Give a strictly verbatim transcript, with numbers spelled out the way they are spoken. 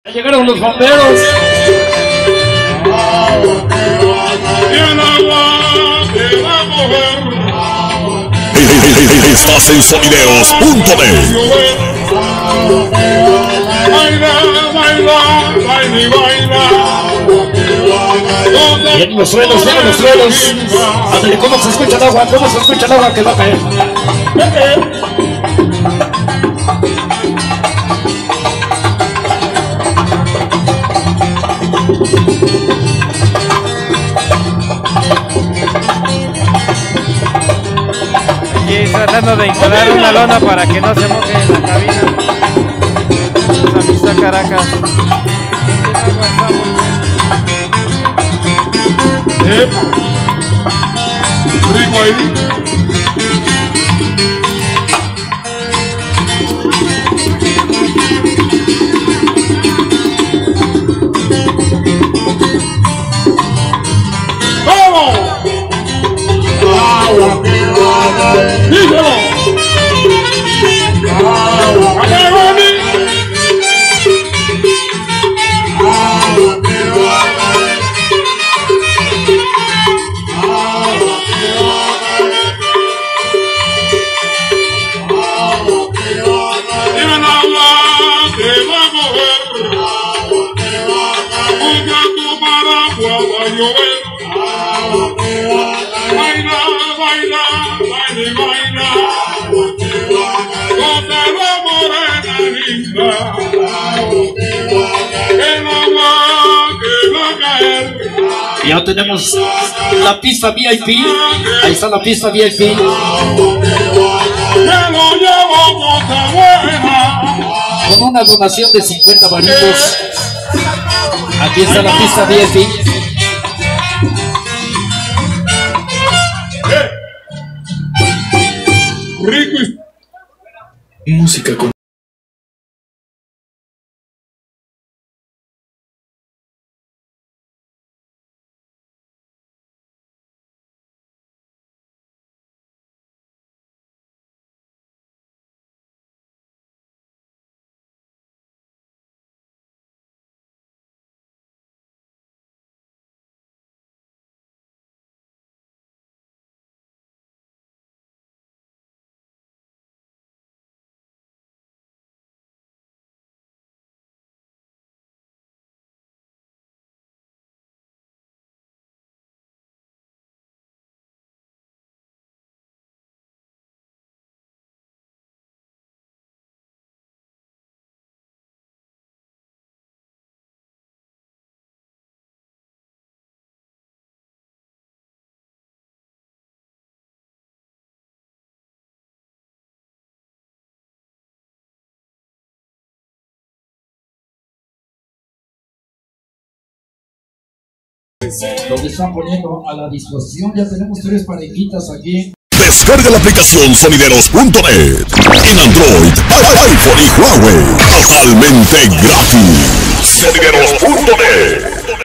Llegaron los bomberos. Y el agua te va a mover. Estás en sonideros punto net. Baila, baila, baila y baila. Vienen los suelos, vienen los suelos. Ándale, ¿cómo se escucha el agua? ¿Cómo se escucha el agua que va a caer? Aquí tratando de instalar una lona para que no se moje en la cabina. Amistad Caracas. Eh, rico ahí. ¡Vamos! ¡Agua que va! ¡Díselo! ¡Agua que va! Baila, baila, baila y baila. Donde la morena linda. El agua que va a caer. Ya tenemos la pista V I P. Ahí está la pista V I P. Me lo llevo cosa buena. Con una donación de cincuenta varitos. Aquí está la pista V I P. Rico y Música con Lo que están poniendo a la disposición. Ya tenemos tres parejitas aquí. Descarga la aplicación sonideros punto net en Android, iPhone y Huawei. Totalmente gratis. Sonideros punto net